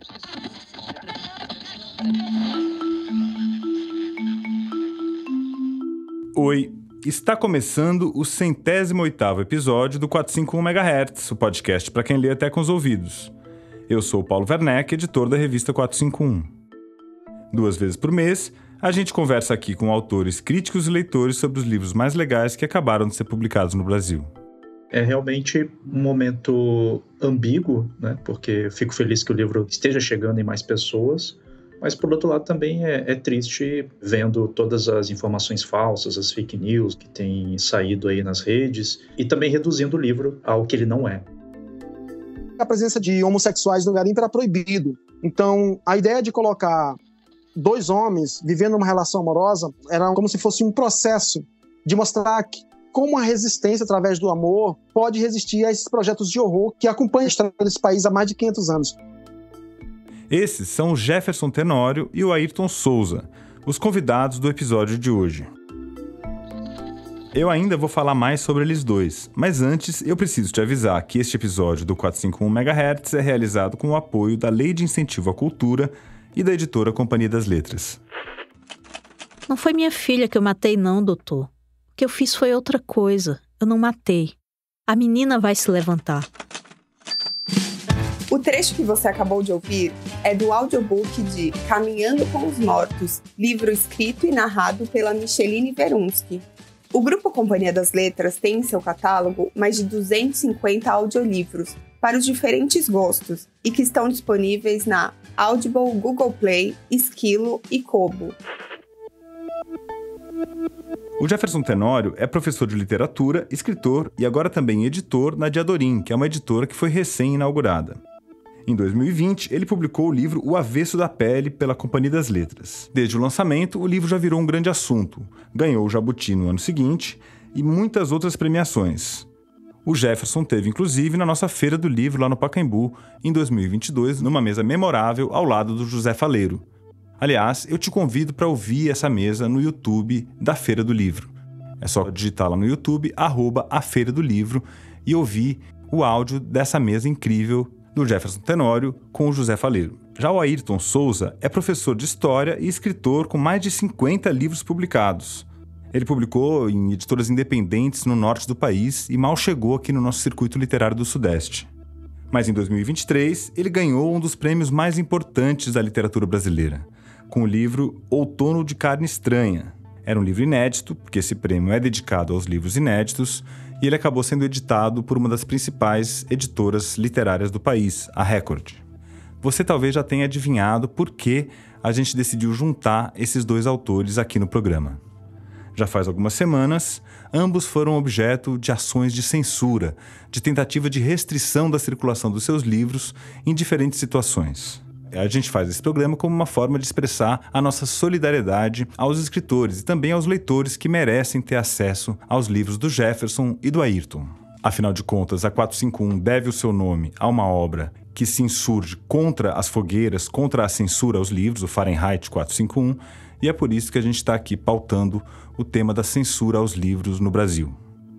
Oi, está começando o 108º episódio do 451 MHz, o podcast para quem lê até com os ouvidos. Eu sou o Paulo Werneck, editor da revista 451. 2 vezes por mês, a gente conversa aqui com autores, críticos e leitores sobre os livros mais legais que acabaram de ser publicados no Brasil. É realmente um momento ambíguo, né? Porque eu fico feliz que o livro esteja chegando em mais pessoas, mas, por outro lado, também é triste vendo todas as informações falsas, as fake news que têm saído aí nas redes, e também reduzindo o livro ao que ele não é. A presença de homossexuais no garimpo era proibido. Então, a ideia de colocar 2 homens vivendo uma relação amorosa era como se fosse um processo de mostrar como a resistência através do amor pode resistir a esses projetos de horror que acompanham a história desse país há mais de 500 anos. Esses são o Jefferson Tenório e o Ayrton Souza, os convidados do episódio de hoje. Eu ainda vou falar mais sobre eles dois, mas antes eu preciso te avisar que este episódio do 451 MHz é realizado com o apoio da Lei de Incentivo à Cultura e da editora Companhia das Letras. Não foi minha filha que eu matei não, doutor. O que eu fiz foi outra coisa. Eu não matei. A menina vai se levantar. O trecho que você acabou de ouvir é do audiobook de Caminhando com os Mortos, livro escrito e narrado pela Micheline Verunski. O Grupo Companhia das Letras tem em seu catálogo mais de 250 audiolivros para os diferentes gostos e que estão disponíveis na Audible, Google Play, Esquilo e Kobo. O Jefferson Tenório é professor de literatura, escritor e agora também editor na Diadorim, que é uma editora que foi recém-inaugurada. Em 2020, ele publicou o livro O Avesso da Pele pela Companhia das Letras. Desde o lançamento, o livro já virou um grande assunto. Ganhou o Jabuti no ano seguinte e muitas outras premiações. O Jefferson teve, inclusive, na nossa Feira do Livro lá no Pacaembu, em 2022, numa mesa memorável ao lado do José Faleiro. Aliás, eu te convido para ouvir essa mesa no YouTube da Feira do Livro. É só digitar lá no YouTube, @afeiradolivro, e ouvir o áudio dessa mesa incrível do Jefferson Tenório com o José Faleiro. Já o Ayrton Souza é professor de História e escritor com mais de 50 livros publicados. Ele publicou em editoras independentes no norte do país e mal chegou aqui no nosso circuito literário do Sudeste. Mas em 2023, ele ganhou um dos prêmios mais importantes da literatura brasileira, com o livro Outono de Carne Estranha. Era um livro inédito, porque esse prêmio é dedicado aos livros inéditos, e ele acabou sendo editado por uma das principais editoras literárias do país, a Record. Você talvez já tenha adivinhado por que a gente decidiu juntar esses 2 autores aqui no programa. Já faz algumas semanas, ambos foram objeto de ações de censura, de tentativa de restrição da circulação dos seus livros em diferentes situações. A gente faz esse programa como uma forma de expressar a nossa solidariedade aos escritores e também aos leitores que merecem ter acesso aos livros do Jefferson e do Ayrton. Afinal de contas, a 451 deve o seu nome a uma obra que se insurge contra as fogueiras, contra a censura aos livros, o Fahrenheit 451, e é por isso que a gente está aqui pautando o tema da censura aos livros no Brasil.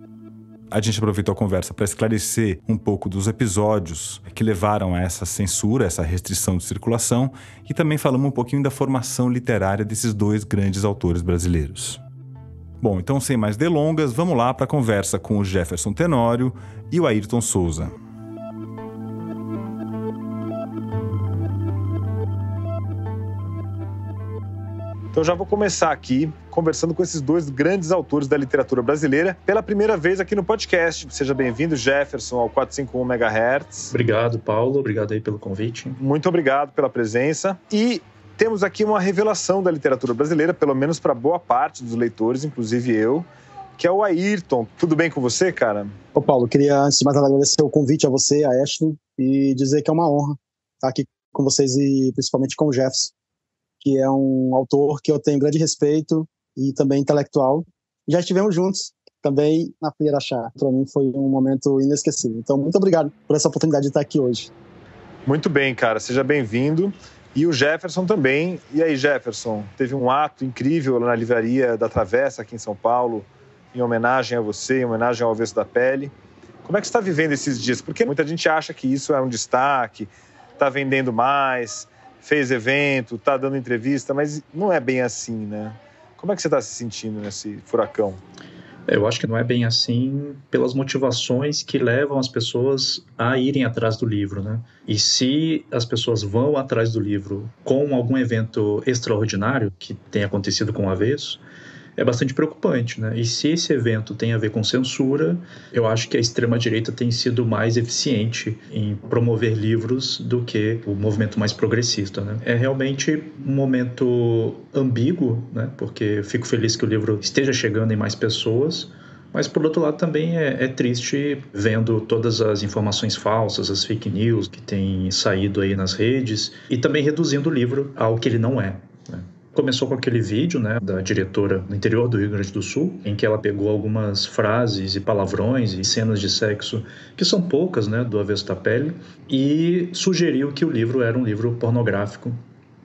A gente aproveitou a conversa para esclarecer um pouco dos episódios que levaram a essa censura, essa restrição de circulação, e também falamos um pouquinho da formação literária desses 2 grandes autores brasileiros. Bom, então sem mais delongas, vamos lá para a conversa com o Jefferson Tenório e o Ayrton Souza. Então já vou começar aqui conversando com esses 2 grandes autores da literatura brasileira pela primeira vez aqui no podcast. Seja bem-vindo, Jefferson, ao 451 MHz. Obrigado, Paulo. Obrigado aí pelo convite. Muito obrigado pela presença. E temos aqui uma revelação da literatura brasileira, pelo menos para boa parte dos leitores, inclusive eu, que é o Ayrton. Tudo bem com você, cara? Ô Paulo, queria antes de mais nada agradecer o convite a você, a Ashley, e dizer que é uma honra estar aqui com vocês e principalmente com o Jefferson, que é um autor que eu tenho grande respeito e também intelectual. Já estivemos juntos também na Feira Chá. Para mim foi um momento inesquecível. Então, muito obrigado por essa oportunidade de estar aqui hoje. Muito bem, cara. Seja bem-vindo. E o Jefferson também. E aí, Jefferson, teve um ato incrível lá na Livraria da Travessa, aqui em São Paulo, em homenagem a você, em homenagem ao Avesso da Pele. Como é que você está vivendo esses dias? Porque muita gente acha que isso é um destaque, está vendendo mais, fez evento, está dando entrevista, mas não é bem assim, né? Como é que você está se sentindo nesse furacão? Eu acho que não é bem assim pelas motivações que levam as pessoas a irem atrás do livro, né? E se as pessoas vão atrás do livro com algum evento extraordinário que tenha acontecido com o Avesso, é bastante preocupante, né? E se esse evento tem a ver com censura, eu acho que a extrema-direita tem sido mais eficiente em promover livros do que o movimento mais progressista, né? É realmente um momento ambíguo, né? Porque eu fico feliz que o livro esteja chegando em mais pessoas, mas, por outro lado, também é triste vendo todas as informações falsas, as fake news que têm saído aí nas redes, e também reduzindo o livro ao que ele não é, né? Começou com aquele vídeo, né, da diretora no interior do Rio Grande do Sul, em que ela pegou algumas frases e palavrões e cenas de sexo, que são poucas, né, do Avesso da Pele, e sugeriu que o livro era um livro pornográfico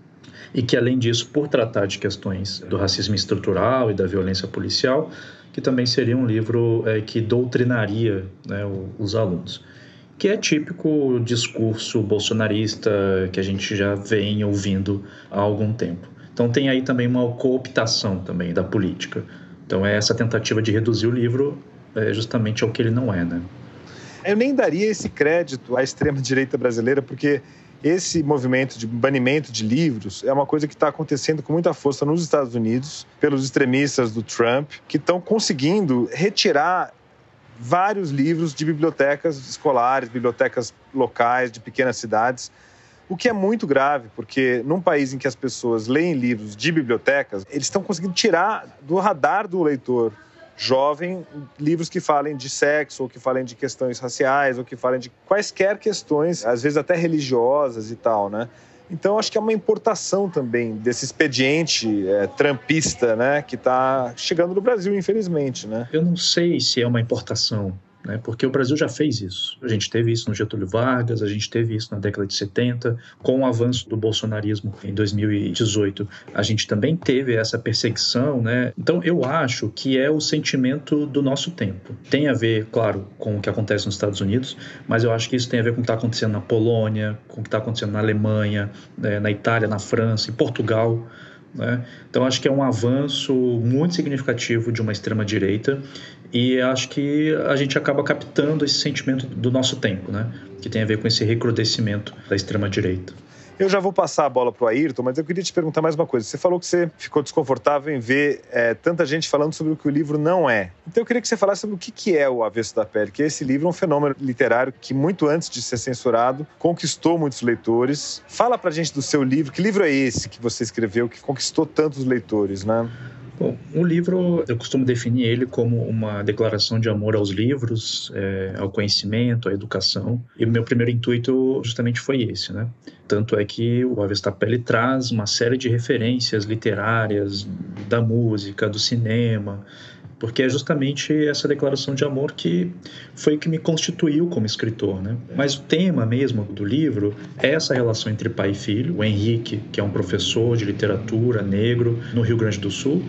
e que, além disso, por tratar de questões do racismo estrutural e da violência policial, que também seria um livro que doutrinaria, né, os alunos, que é típico discurso bolsonarista que a gente já vem ouvindo há algum tempo. Então tem aí também uma cooptação também da política. Então essa tentativa de reduzir o livro justamente ao que ele não é, né? Eu nem daria esse crédito à extrema-direita brasileira, porque esse movimento de banimento de livros é uma coisa que está acontecendo com muita força nos Estados Unidos, pelos extremistas do Trump, que estão conseguindo retirar vários livros de bibliotecas escolares, bibliotecas locais, de pequenas cidades, o que é muito grave, porque num país em que as pessoas leem livros de bibliotecas, eles estão conseguindo tirar do radar do leitor jovem livros que falem de sexo, ou que falem de questões raciais, ou que falem de quaisquer questões, às vezes até religiosas e tal, né? Então, acho que é uma importação também desse expediente trumpista, né, que está chegando no Brasil, infelizmente, né? Eu não sei se é uma importação, né, porque o Brasil já fez isso. A gente teve isso no Getúlio Vargas, a gente teve isso na década de 70, com o avanço do bolsonarismo em 2018. A gente também teve essa perseguição, né? Então, eu acho que é o sentimento do nosso tempo. Tem a ver, claro, com o que acontece nos Estados Unidos, mas eu acho que isso tem a ver com o que está acontecendo na Polônia, com o que está acontecendo na Alemanha, na Itália, na França, em Portugal, né? Então acho que é um avanço muito significativo de uma extrema-direita, e acho que a gente acaba captando esse sentimento do nosso tempo, né? Que tem a ver com esse recrudescimento da extrema-direita. Eu já vou passar a bola para o Ayrton, mas eu queria te perguntar mais uma coisa. Você falou que você ficou desconfortável em ver tanta gente falando sobre o que o livro não é. Então eu queria que você falasse sobre o que é o Avesso da Pele, que esse livro é um fenômeno literário que, muito antes de ser censurado, conquistou muitos leitores. Fala pra gente do seu livro. Que livro é esse que você escreveu que conquistou tantos leitores, né? Bom, o livro, eu costumo definir ele como uma declaração de amor aos livros, ao conhecimento, à educação. E o meu primeiro intuito justamente foi esse, né? Tanto é que o Avesso da Pele traz uma série de referências literárias, da música, do cinema, porque é justamente essa declaração de amor que foi o que me constituiu como escritor, né? Mas o tema mesmo do livro é essa relação entre pai e filho. O Henrique, que é um professor de literatura negro no Rio Grande do Sul,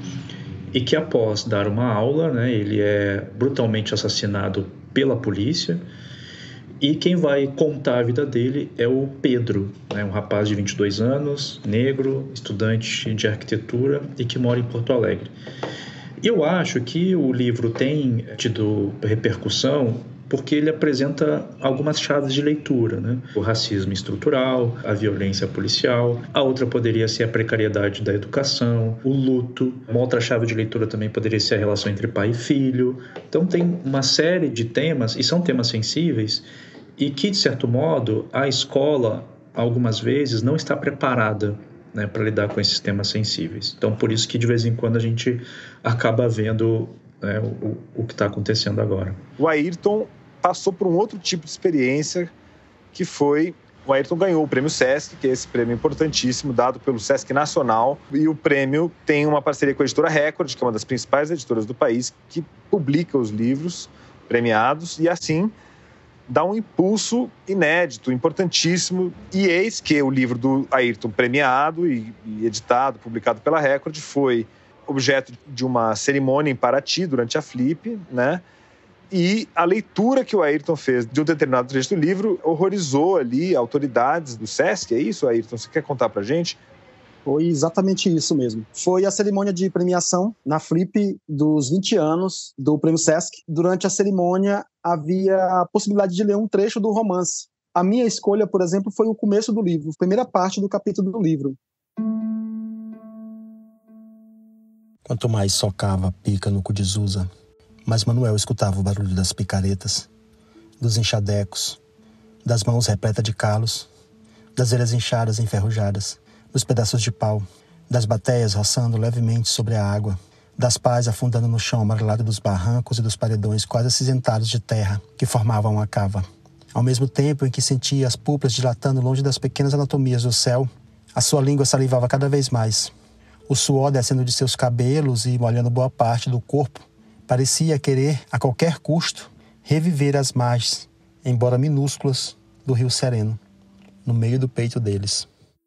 e que após dar uma aula, né, ele é brutalmente assassinado pela polícia, e quem vai contar a vida dele é o Pedro, né, um rapaz de 22 anos, negro, estudante de arquitetura e que mora em Porto Alegre. Eu acho que o livro tem tido repercussão porque ele apresenta algumas chaves de leitura, né? O racismo estrutural, a violência policial, a outra poderia ser a precariedade da educação, o luto. Uma outra chave de leitura também poderia ser a relação entre pai e filho. Então tem uma série de temas, e são temas sensíveis, e que, de certo modo, a escola, algumas vezes, não está preparada, né, para lidar com esses temas sensíveis. Então, por isso que, de vez em quando, a gente acaba vendo, né, o que está acontecendo agora. O Ayrton passou por um outro tipo de experiência, que foi... O Ayrton ganhou o Prêmio Sesc, que é esse prêmio importantíssimo, dado pelo Sesc Nacional, e o prêmio tem uma parceria com a editora Record, que é uma das principais editoras do país, que publica os livros premiados, e assim dá um impulso inédito, importantíssimo. E eis que o livro do Ayrton premiado e editado, publicado pela Record, foi objeto de uma cerimônia em Paraty, durante a Flip, né? E a leitura que o Ayrton fez de um determinado trecho do livro horrorizou ali autoridades do Sesc, é isso, Ayrton? Você quer contar pra gente? Foi exatamente isso mesmo. Foi a cerimônia de premiação na Flip dos 20 anos do Prêmio Sesc. Durante a cerimônia havia a possibilidade de ler um trecho do romance. A minha escolha, por exemplo, foi o começo do livro, a primeira parte do capítulo do livro. Quanto mais socava a pica no cu de Zusa, mais Manuel escutava o barulho das picaretas, dos enxadecos, das mãos repletas de calos, das orelhas inchadas e enferrujadas, dos pedaços de pau, das bateias roçando levemente sobre a água, das pás afundando no chão amarelado dos barrancos e dos paredões quase acinzentados de terra que formavam a cava. Ao mesmo tempo em que sentia as puplas dilatando longe das pequenas anatomias do céu, a sua língua salivava cada vez mais. O suor descendo de seus cabelos e molhando boa parte do corpo, parecia querer, a qualquer custo, reviver as margens, embora minúsculas, do rio Sereno, no meio do peito deles.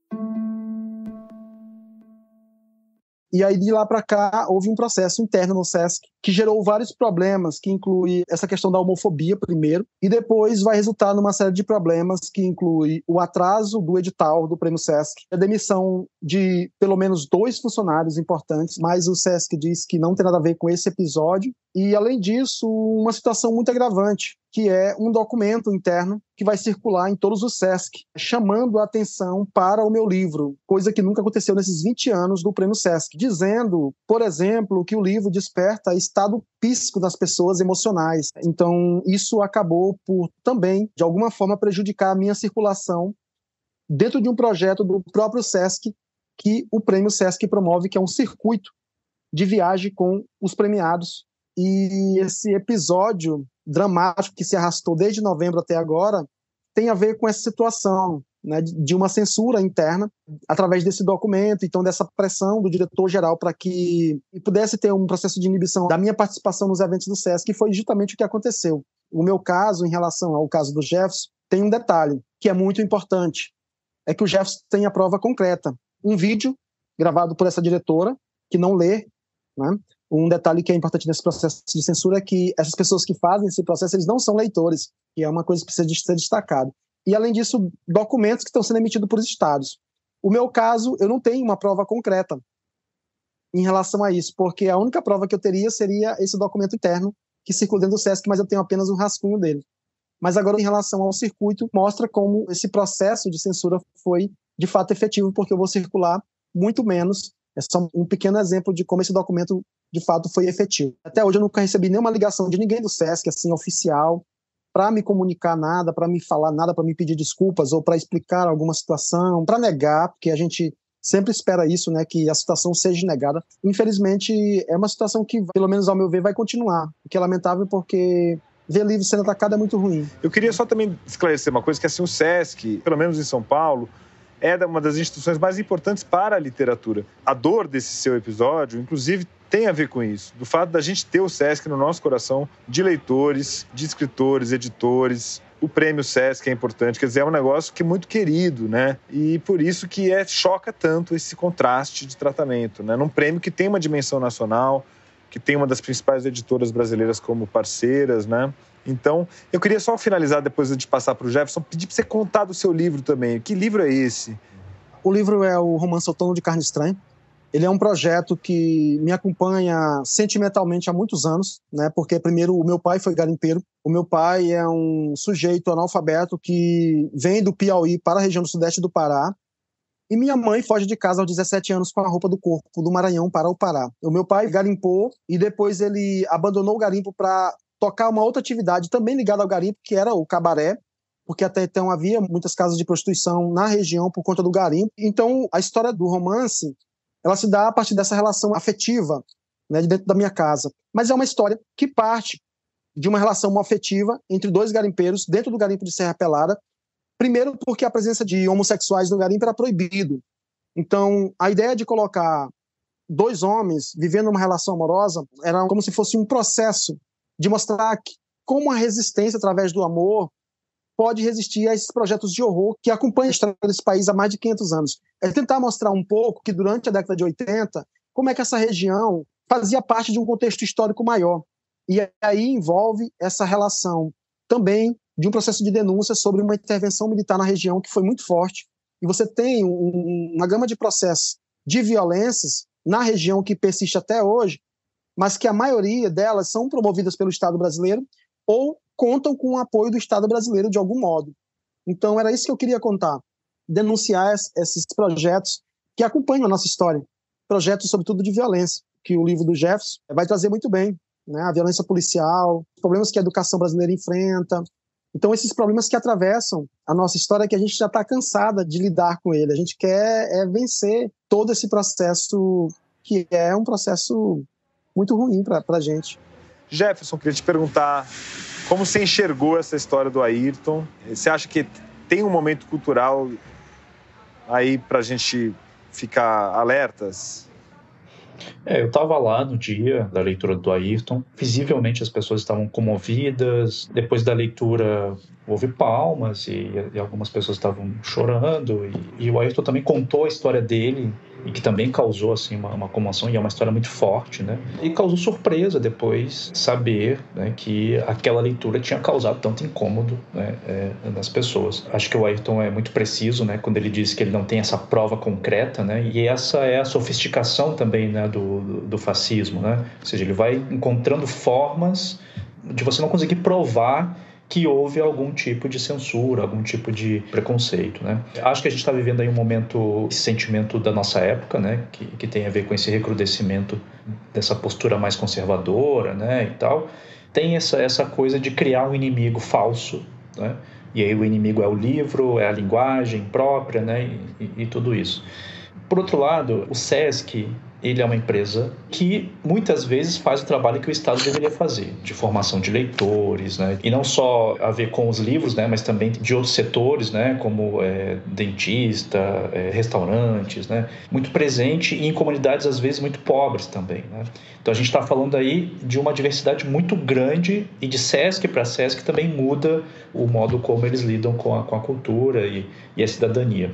E aí, de lá para cá, houve um processo interno no Sesc que gerou vários problemas, que inclui essa questão da homofobia, primeiro, e depois vai resultar numa série de problemas que inclui o atraso do edital do Prêmio Sesc, a demissão de pelo menos 2 funcionários importantes, mas o Sesc diz que não tem nada a ver com esse episódio, e, além disso, uma situação muito agravante, que é um documento interno que vai circular em todos os Sesc, chamando a atenção para o meu livro, coisa que nunca aconteceu nesses 20 anos do Prêmio Sesc, dizendo, por exemplo, que o livro desperta estado psíquico nas pessoas emocionais. Então, isso acabou por também, de alguma forma, prejudicar a minha circulação dentro de um projeto do próprio Sesc, que o Prêmio Sesc promove, que é um circuito de viagem com os premiados. E esse episódio dramático que se arrastou desde novembro até agora tem a ver com essa situação, né, de uma censura interna através desse documento, então dessa pressão do diretor-geral para que pudesse ter um processo de inibição da minha participação nos eventos do Sesc, que foi justamente o que aconteceu. O meu caso, em relação ao caso do Jefferson, tem um detalhe que é muito importante, é que o Jefferson tem a prova concreta, um vídeo gravado por essa diretora, que não lê, né? Um detalhe que é importante nesse processo de censura é que essas pessoas que fazem esse processo, eles não são leitores, que é uma coisa que precisa ser destacado. E, além disso, documentos que estão sendo emitidos por estados. O meu caso, eu não tenho uma prova concreta em relação a isso, porque a única prova que eu teria seria esse documento interno que circula dentro do Sesc, mas eu tenho apenas um rascunho dele. Mas agora, em relação ao circuito, mostra como esse processo de censura foi, de fato, efetivo, porque eu vou circular muito menos. É só um pequeno exemplo de como esse documento, de fato, foi efetivo. Até hoje eu nunca recebi nenhuma ligação de ninguém do Sesc, assim, oficial, para me comunicar nada, para me falar nada, para me pedir desculpas ou para explicar alguma situação, para negar, porque a gente sempre espera isso, né, que a situação seja negada. Infelizmente, é uma situação que, pelo menos ao meu ver, vai continuar, o que é lamentável porque ver livro sendo atacado é muito ruim. Eu queria só também esclarecer uma coisa, que assim, o Sesc, pelo menos em São Paulo, é uma das instituições mais importantes para a literatura. A dor desse seu episódio, inclusive, tem a ver com isso, do fato da gente ter o Sesc no nosso coração, de leitores, de escritores, editores. O prêmio Sesc é importante, quer dizer, é um negócio que é muito querido, né? E por isso que choca tanto esse contraste de tratamento, né? Num prêmio que tem uma dimensão nacional, que tem uma das principais editoras brasileiras como parceiras, né? Então, eu queria só finalizar, depois de passar para o Jefferson, pedir para você contar do seu livro também. Que livro é esse? O livro é o Romance Outono de Carne Estranha. Ele é um projeto que me acompanha sentimentalmente há muitos anos, né? Porque, primeiro, o meu pai foi garimpeiro. O meu pai é um sujeito analfabeto que vem do Piauí para a região do sudeste do Pará. E minha mãe foge de casa aos 17 anos com a roupa do corpo do Maranhão para o Pará. O meu pai garimpou e depois ele abandonou o garimpo para tocar uma outra atividade também ligada ao garimpo, que era o cabaré, porque até então havia muitas casas de prostituição na região por conta do garimpo. Então, a história do romance, ela se dá a partir dessa relação afetiva, né, de dentro da minha casa. Mas é uma história que parte de uma relação afetiva entre 2 garimpeiros dentro do garimpo de Serra Pelada. Primeiro, porque a presença de homossexuais no garimpo era proibido. Então, a ideia de colocar 2 homens vivendo uma relação amorosa era como se fosse um processo de mostrar como a resistência através do amor pode resistir a esses projetos de horror que acompanham a história desse país há mais de 500 anos. É tentar mostrar um pouco que durante a década de 80, como é que essa região fazia parte de um contexto histórico maior. E aí envolve essa relação também de um processo de denúncia sobre uma intervenção militar na região que foi muito forte. E você tem uma gama de processos de violências na região que persiste até hoje, mas que a maioria delas são promovidas pelo Estado brasileiro ou contam com o apoio do Estado brasileiro de algum modo. Então, era isso que eu queria contar. Denunciar esses projetos que acompanham a nossa história. Projetos, sobretudo, de violência, que o livro do Jefferson vai trazer muito bem, né? A violência policial, os problemas que a educação brasileira enfrenta. Então, esses problemas que atravessam a nossa história, que a gente já está cansada de lidar com ele. A gente quer vencer todo esse processo, que é um processo muito ruim para a gente. Jefferson, queria te perguntar como você enxergou essa história do Ayrton. Você acha que tem um momento cultural aí para a gente ficar alertas? Eu estava lá no dia da leitura do Ayrton. Visivelmente as pessoas estavam comovidas. Depois da leitura houve palmas e algumas pessoas estavam chorando. E o Ayrton também contou a história dele, e que também causou assim, uma comoção, e é uma história muito forte, né? E causou surpresa depois saber, né, que aquela leitura tinha causado tanto incômodo, né, nas pessoas. Acho que o Ayrton é muito preciso, né, quando ele diz que ele não tem essa prova concreta, né? E essa é a sofisticação também, né, do fascismo, né? Ou seja, ele vai encontrando formas de você não conseguir provar que houve algum tipo de censura, algum tipo de preconceito, né? Acho que a gente está vivendo aí um momento, esse sentimento da nossa época, né? Que tem a ver com esse recrudescimento dessa postura mais conservadora, né? E tal. Tem essa coisa de criar um inimigo falso, né? E aí o inimigo é o livro, é a linguagem própria, né? E tudo isso. Por outro lado, o SESC, ele é uma empresa que muitas vezes faz o trabalho que o Estado deveria fazer, de formação de leitores, né? E não só a ver com os livros, né? Mas também de outros setores, né? Como dentista, restaurantes, né? Muito presente e em comunidades às vezes muito pobres também, né? Então a gente está falando aí de uma diversidade muito grande, e de SESC para SESC também muda o modo como eles lidam com a cultura e a cidadania.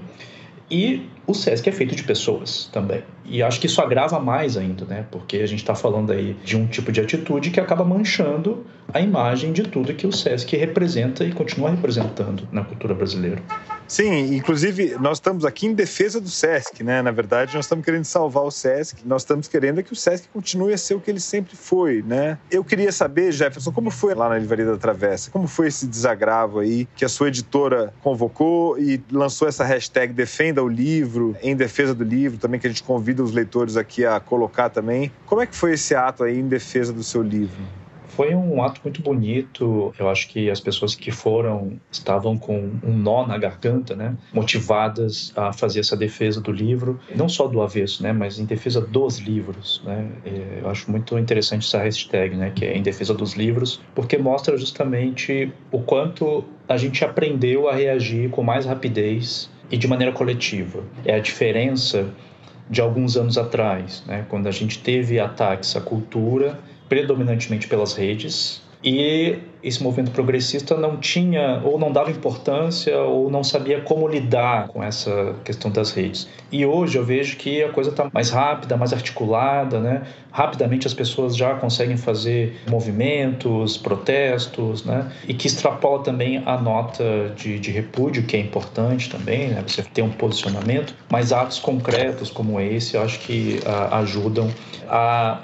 E o SESC é feito de pessoas também. E acho que isso agrava mais ainda, né? Porque a gente está falando aí de um tipo de atitude que acaba manchando a imagem de tudo que o SESC representa e continua representando na cultura brasileira. Sim, inclusive nós estamos aqui em defesa do SESC, né? Na verdade, nós estamos querendo salvar o SESC, nós estamos querendo que o SESC continue a ser o que ele sempre foi, né? Eu queria saber, Jefferson, como foi lá na Livraria da Travessa? Como foi esse desagravo aí que a sua editora convocou e lançou essa hashtag Defenda o Livro, em defesa do livro, também que a gente convida os leitores aqui a colocar também. Como é que foi esse ato aí em defesa do seu livro? Foi um ato muito bonito. Eu acho que as pessoas que foram estavam com um nó na garganta, né? Motivadas a fazer essa defesa do livro, não só do avesso, né? Mas em defesa dos livros, né? Eu acho muito interessante essa hashtag, né? Que é em defesa dos livros, porque mostra justamente o quanto a gente aprendeu a reagir com mais rapidez e de maneira coletiva. É a diferença de alguns anos atrás, né? Quando a gente teve ataques à cultura predominantemente pelas redes, e esse movimento progressista não tinha, ou não dava importância, ou não sabia como lidar com essa questão das redes. E hoje eu vejo que a coisa está mais rápida, mais articulada, né? Rapidamente as pessoas já conseguem fazer movimentos, protestos, né? E que extrapola também a nota de repúdio, que é importante também, né? Você ter um posicionamento, mas atos concretos como esse, eu acho que ajudam a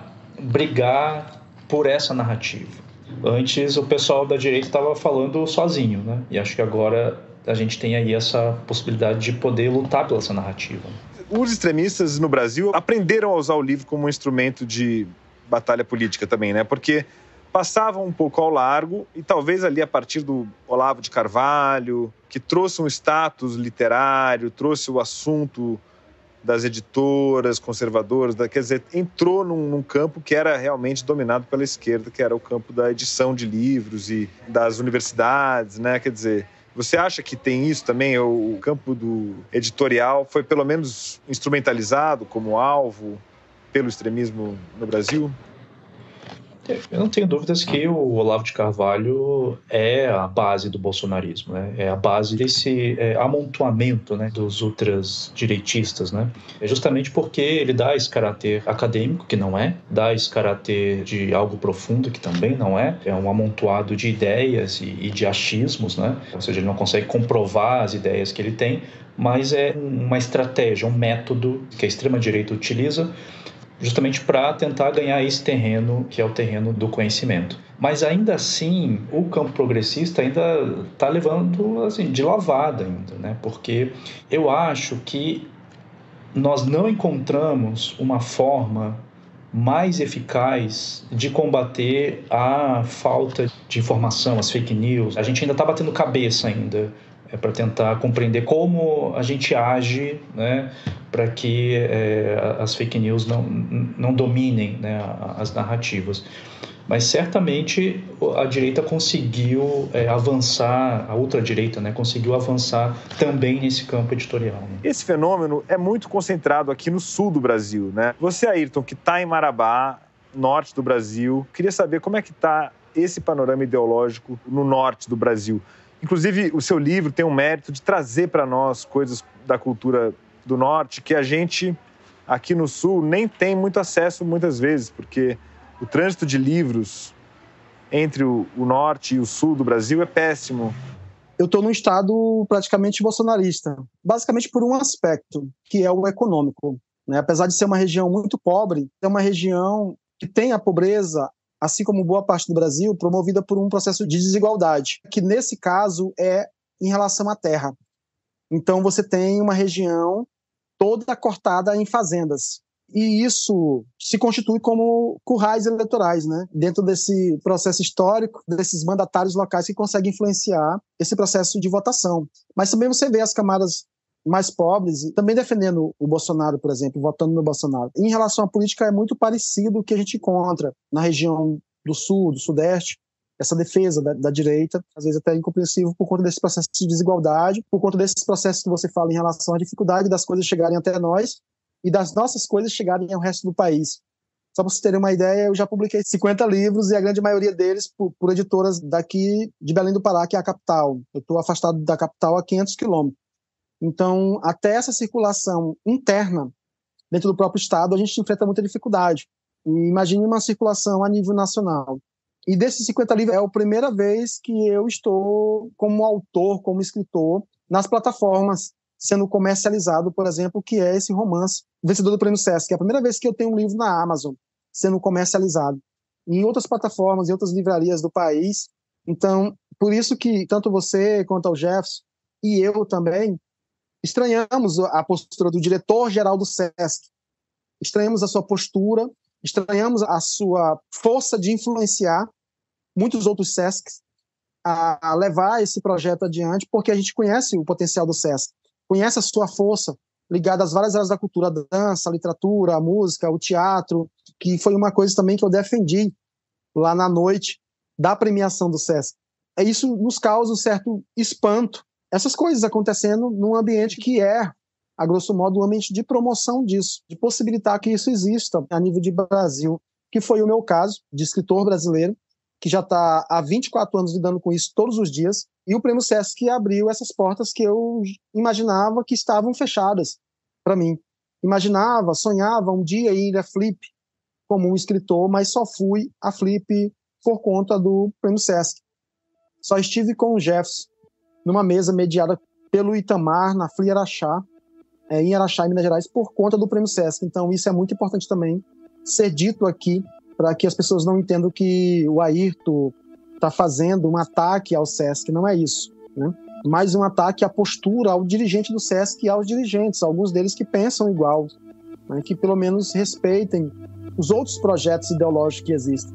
brigar por essa narrativa. Antes o pessoal da direita estava falando sozinho, né? E acho que agora a gente tem aí essa possibilidade de poder lutar pela essa narrativa. Os extremistas no Brasil aprenderam a usar o livro como um instrumento de batalha política também, né? Porque passavam um pouco ao largo, e talvez ali a partir do Olavo de Carvalho, que trouxe um status literário, trouxe o assunto das editoras conservadoras, quer dizer, entrou num campo que era realmente dominado pela esquerda, que era o campo da edição de livros e das universidades, né? Quer dizer, você acha que tem isso também? O campo do editorial foi pelo menos instrumentalizado como alvo pelo extremismo no Brasil? Eu não tenho dúvidas que o Olavo de Carvalho é a base do bolsonarismo, né? É a base desse amontoamento, né, dos ultradireitistas, né? É justamente porque ele dá esse caráter acadêmico, que não é, dá esse caráter de algo profundo, que também não é um amontoado de ideias e de achismos, né? Ou seja, ele não consegue comprovar as ideias que ele tem, mas é uma estratégia, um método que a extrema-direita utiliza justamente para tentar ganhar esse terreno, que é o terreno do conhecimento. Mas ainda assim, o campo progressista ainda está levando assim, de lavada ainda, né? Porque eu acho que nós não encontramos uma forma mais eficaz de combater a falta de informação, as fake news. A gente ainda está batendo cabeça ainda para tentar compreender como a gente age, né, para que as fake news não dominem, né, as narrativas. Mas certamente a direita conseguiu avançar, a ultradireita, né, conseguiu avançar também nesse campo editorial. Né? Esse fenômeno é muito concentrado aqui no sul do Brasil, né? Você, Ayrton, que está em Marabá, norte do Brasil, queria saber como é que está esse panorama ideológico no norte do Brasil. Inclusive, o seu livro tem um mérito de trazer para nós coisas da cultura do norte que a gente, aqui no sul, nem tem muito acesso muitas vezes, porque o trânsito de livros entre o norte e o sul do Brasil é péssimo. Eu estou num estado praticamente bolsonarista, basicamente por um aspecto, que é o econômico, né? Apesar de ser uma região muito pobre, é uma região que tem a pobreza, assim como boa parte do Brasil, promovida por um processo de desigualdade, que nesse caso é em relação à terra. Então você tem uma região toda cortada em fazendas. E isso se constitui como currais eleitorais, né? Dentro desse processo histórico, desses mandatários locais que conseguem influenciar esse processo de votação. Mas também você vê as camadas mais pobres também defendendo o Bolsonaro, por exemplo, votando no Bolsonaro. Em relação à política, é muito parecido o que a gente encontra na região do sul, do sudeste, essa defesa da direita, às vezes até incompreensível por conta desse processo de desigualdade, por conta desses processos que você fala em relação à dificuldade das coisas chegarem até nós e das nossas coisas chegarem ao resto do país. Só para vocês terem uma ideia, eu já publiquei 50 livros e a grande maioria deles por editoras daqui de Belém do Pará, que é a capital. Eu estou afastado da capital a 500 quilômetros. Então, até essa circulação interna dentro do próprio estado, a gente enfrenta muita dificuldade. E imagine uma circulação a nível nacional. E desses 50 livros, é a primeira vez que eu estou como autor, como escritor, nas plataformas, sendo comercializado, por exemplo, que é esse romance, vencedor do Prêmio Sesc. É a primeira vez que eu tenho um livro na Amazon sendo comercializado. Em outras plataformas, em outras livrarias do país. Então, por isso que tanto você quanto o Jefferson e eu também estranhamos a postura do diretor-geral do Sesc. Estranhamos a sua postura, estranhamos a sua força de influenciar muitos outros Sescs a levar esse projeto adiante, porque a gente conhece o potencial do Sesc, conhece a sua força ligada às várias áreas da cultura, a dança, a literatura, a música, o teatro, que foi uma coisa também que eu defendi lá na noite da premiação do Sesc. Isso nos causa um certo espanto, essas coisas acontecendo num ambiente que é, a grosso modo, um ambiente de promoção disso, de possibilitar que isso exista a nível de Brasil, que foi o meu caso, de escritor brasileiro, que já está há 24 anos lidando com isso todos os dias, e o Prêmio Sesc abriu essas portas que eu imaginava que estavam fechadas para mim. Imaginava, sonhava um dia ir a Flip como um escritor, mas só fui a Flip por conta do Prêmio Sesc. Só estive com o Jefferson numa mesa mediada pelo Itamar, na Fli Araxá, em Araxá, em Minas Gerais, por conta do Prêmio Sesc. Então isso é muito importante também ser dito aqui, para que as pessoas não entendam que o Ayrton está fazendo um ataque ao Sesc. Não é isso, né? Mais um ataque à postura, ao dirigente do Sesc e aos dirigentes, alguns deles que pensam igual, né? Que pelo menos respeitem os outros projetos ideológicos que existem.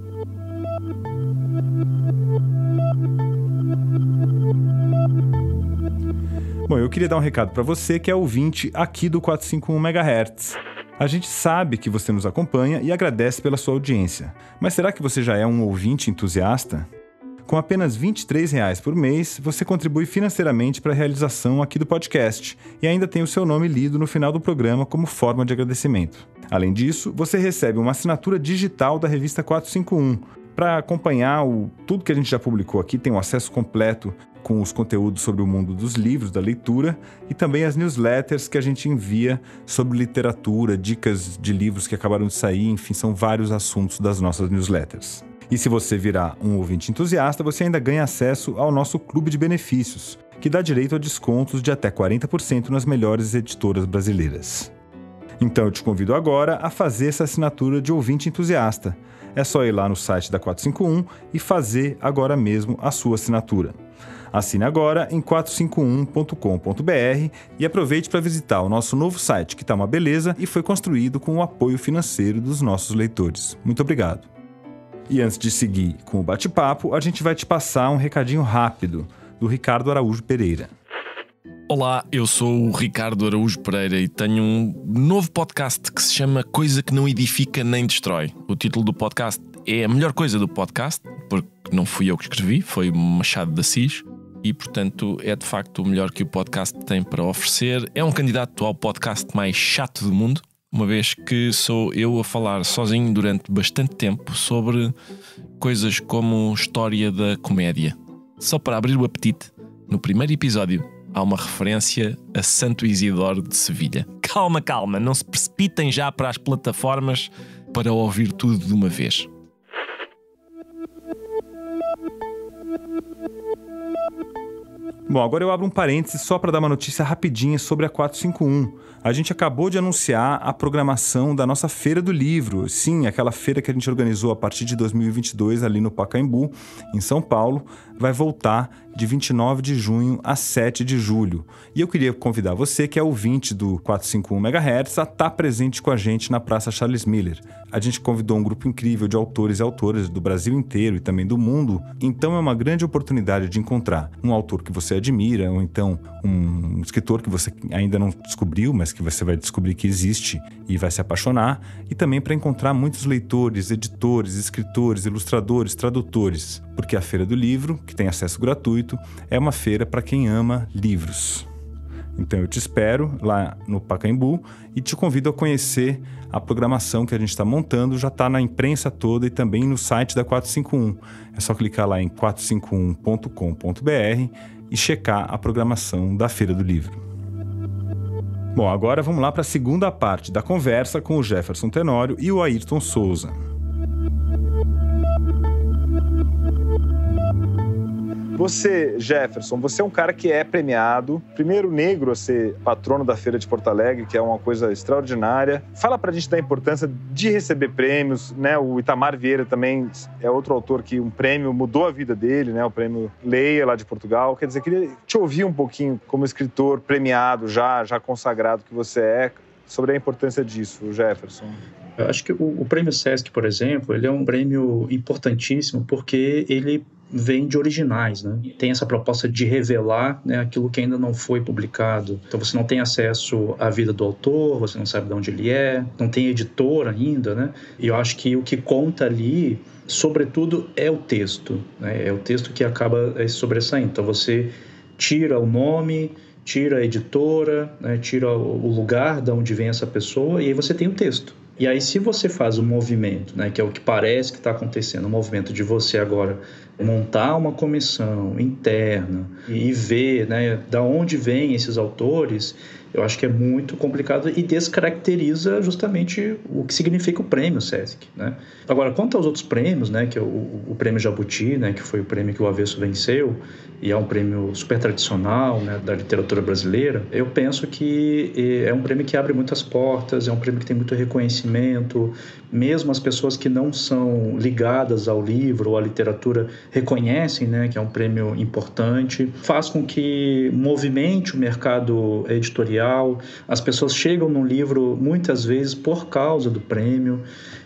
Bom, eu queria dar um recado para você que é ouvinte aqui do 451 MHz. A gente sabe que você nos acompanha e agradece pela sua audiência. Mas será que você já é um ouvinte entusiasta? Com apenas R$ 23 por mês, você contribui financeiramente para a realização aqui do podcast e ainda tem o seu nome lido no final do programa como forma de agradecimento. Além disso, você recebe uma assinatura digital da revista 451. Para acompanhar tudo que a gente já publicou aqui, tem um acesso completo com os conteúdos sobre o mundo dos livros, da leitura e também as newsletters que a gente envia sobre literatura, dicas de livros que acabaram de sair, enfim, são vários assuntos das nossas newsletters. E se você virar um ouvinte entusiasta, você ainda ganha acesso ao nosso clube de benefícios, que dá direito a descontos de até 40% nas melhores editoras brasileiras. Então eu te convido agora a fazer essa assinatura de ouvinte entusiasta. É só ir lá no site da 451 e fazer agora mesmo a sua assinatura. Assine agora em 451.com.br e aproveite para visitar o nosso novo site, que está uma beleza e foi construído com o apoio financeiro dos nossos leitores. Muito obrigado. E antes de seguir com o bate-papo, a gente vai te passar um recadinho rápido do Ricardo Araújo Pereira. Olá, eu sou o Ricardo Araújo Pereira e tenho um novo podcast que se chama Coisa que não edifica nem destrói. O título do podcast é a melhor coisa do podcast, porque não fui eu que escrevi, foi Machado de Assis e, portanto, é de facto o melhor que o podcast tem para oferecer. É um candidato ao podcast mais chato do mundo, uma vez que sou eu a falar sozinho durante bastante tempo sobre coisas como história da comédia. Só para abrir o apetite, no primeiro episódio há uma referência a Santo Isidoro de Sevilha. Calma, não se precipitem já para as plataformas para ouvir tudo de uma vez. Bom, agora eu abro um parênteses só para dar uma notícia rapidinha sobre a 451. A gente acabou de anunciar a programação da nossa Feira do Livro. Sim, aquela feira que a gente organizou a partir de 2022 ali no Pacaembu, em São Paulo, vai voltar de 29 de junho a 7 de julho. E eu queria convidar você, que é ouvinte do 451 MHz, a estar presente com a gente na Praça Charles Miller. A gente convidou um grupo incrível de autores e autoras do Brasil inteiro e também do mundo, então é uma grande oportunidade de encontrar um autor que você admira, ou então um escritor que você ainda não descobriu, mas que você vai descobrir que existe e vai se apaixonar, e também para encontrar muitos leitores, editores, escritores, ilustradores, tradutores, porque a Feira do Livro, que tem acesso gratuito, é uma feira para quem ama livros. Então eu te espero lá no Pacaembu e te convido a conhecer a programação que a gente está montando, já está na imprensa toda e também no site da 451. É só clicar lá em 451.com.br e checar a programação da Feira do Livro. Bom, agora vamos lá para a segunda parte da conversa com o Jefferson Tenório e o Ayrton Souza. Você, Jefferson, você é um cara que é premiado, primeiro negro a ser patrono da Feira de Porto Alegre, que é uma coisa extraordinária. Fala pra gente da importância de receber prêmios, né? O Itamar Vieira também é outro autor que um prêmio mudou a vida dele, né? O prêmio Leia, lá de Portugal. Quer dizer, queria te ouvir um pouquinho como escritor premiado, já consagrado que você é, sobre a importância disso, Jefferson. Eu acho que o prêmio Sesc, por exemplo, ele é um prêmio importantíssimo porque ele vem de originais, né? Tem essa proposta de revelar, né, aquilo que ainda não foi publicado. Então você não tem acesso à vida do autor, você não sabe de onde ele é, não tem editor ainda, né? E eu acho que o que conta ali, sobretudo, é o texto, né? É o texto que acaba sobressaindo. Então você tira o nome, tira a editora, né, tira o lugar de onde vem essa pessoa e aí você tem o texto. E aí, se você faz um movimento, né, que é o que parece que está acontecendo, um movimento de você agora montar uma comissão interna e ver, né, da onde vêm esses autores, eu acho que é muito complicado e descaracteriza justamente o que significa o prêmio Sesc, né? Agora, quanto aos outros prêmios, né, que é o prêmio Jabuti, né, que foi o prêmio que o Avesso venceu, e é um prêmio super tradicional, né, da literatura brasileira, eu penso que é um prêmio que abre muitas portas, é um prêmio que tem muito reconhecimento, mesmo as pessoas que não são ligadas ao livro ou à literatura reconhecem, né, que é um prêmio importante, faz com que movimente o mercado editorial, as pessoas chegam no livro muitas vezes por causa do prêmio,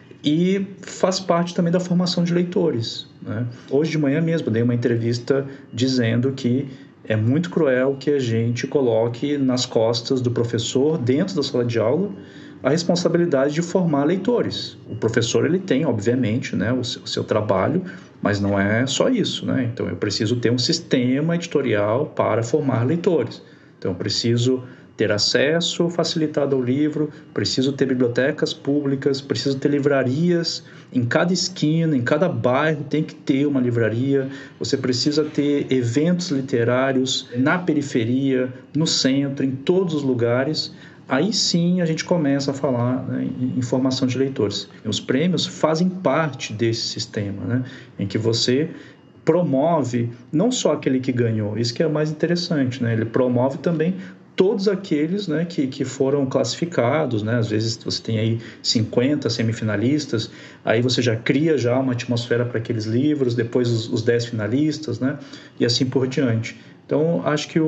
e faz parte também da formação de leitores, né? Hoje de manhã mesmo dei uma entrevista dizendo que é muito cruel que a gente coloque nas costas do professor, dentro da sala de aula, a responsabilidade de formar leitores. O professor ele tem, obviamente, né, o seu trabalho, Mas não é só isso, né? Então eu preciso ter um sistema editorial para formar leitores. Então eu preciso ter acesso facilitado ao livro, preciso ter bibliotecas públicas, preciso ter livrarias em cada esquina, em cada bairro tem que ter uma livraria, você precisa ter eventos literários na periferia, no centro, em todos os lugares. Aí sim a gente começa a falar, né, em formação de leitores. Os prêmios fazem parte desse sistema, né, em que você promove não só aquele que ganhou, isso que é mais interessante, né, ele promove também todos aqueles, né, que foram classificados, né? Às vezes você tem aí 50 semifinalistas, aí você já cria já uma atmosfera para aqueles livros, depois os 10 finalistas, né? E assim por diante. Então, acho que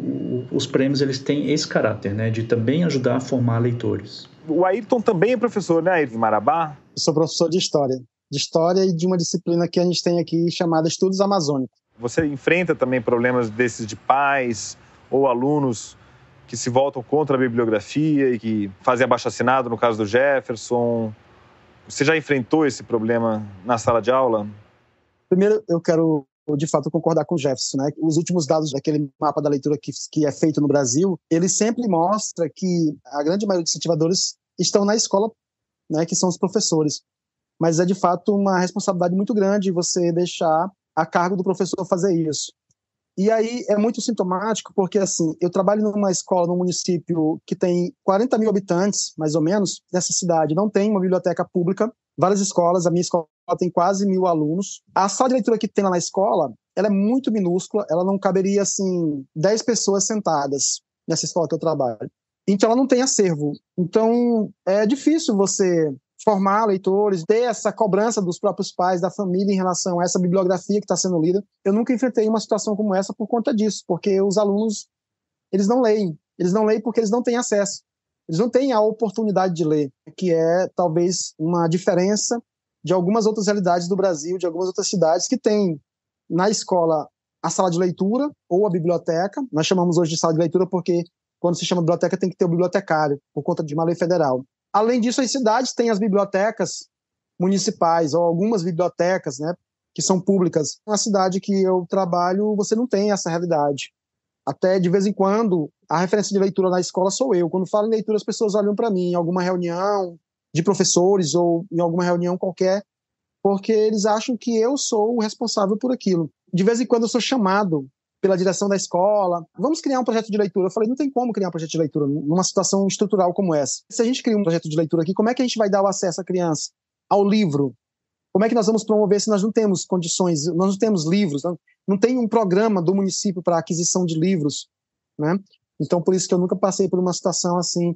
os prêmios eles têm esse caráter, né, de também ajudar a formar leitores. O Ayrton também é professor, né, Ayrton Marabá? Eu sou professor de História e de uma disciplina que a gente tem aqui chamada Estudos Amazônicos. Você enfrenta também problemas desses de pais ou alunos que se voltam contra a bibliografia e que fazem abaixo-assinado, no caso do Jefferson. Você já enfrentou esse problema na sala de aula? Primeiro, eu quero, de fato, concordar com o Jefferson, né? Os últimos dados daquele mapa da leitura que é feito no Brasil, ele sempre mostra que a grande maioria dos incentivadores estão na escola, né, que são os professores. Mas é, de fato, uma responsabilidade muito grande você deixar a cargo do professor fazer isso. E aí é muito sintomático porque, assim, eu trabalho numa escola, num município que tem 40 mil habitantes, mais ou menos, nessa cidade. Não tem uma biblioteca pública, várias escolas, a minha escola tem quase 1.000 alunos. A sala de leitura que tem lá na escola, ela é muito minúscula, ela não caberia, assim, 10 pessoas sentadas nessa escola que eu trabalho. Então ela não tem acervo. Então é difícil você formar leitores, ter essa cobrança dos próprios pais, da família em relação a essa bibliografia que está sendo lida. Eu nunca enfrentei uma situação como essa por conta disso, porque os alunos, eles não leem porque eles não têm acesso, eles não têm a oportunidade de ler, que é talvez uma diferença de algumas outras realidades do Brasil, de algumas outras cidades que têm na escola a sala de leitura ou a biblioteca. Nós chamamos hoje de sala de leitura porque quando se chama biblioteca tem que ter o bibliotecário, por conta de uma lei federal. Além disso, as cidades têm as bibliotecas municipais ou algumas bibliotecas, né, que são públicas. Na cidade que eu trabalho, você não tem essa realidade. Até, de vez em quando, a referência de leitura na escola sou eu. Quando falo em leitura, as pessoas olham para mim em alguma reunião de professores ou em alguma reunião qualquer, porque eles acham que eu sou o responsável por aquilo. De vez em quando eu sou chamado pela direção da escola, vamos criar um projeto de leitura. Eu falei, não tem como criar um projeto de leitura numa situação estrutural como essa. Se a gente cria um projeto de leitura aqui, como é que a gente vai dar o acesso à criança ao livro? Como é que nós vamos promover se nós não temos condições, nós não temos livros, não tem um programa do município para aquisição de livros, né? Então, por isso que eu nunca passei por uma situação assim,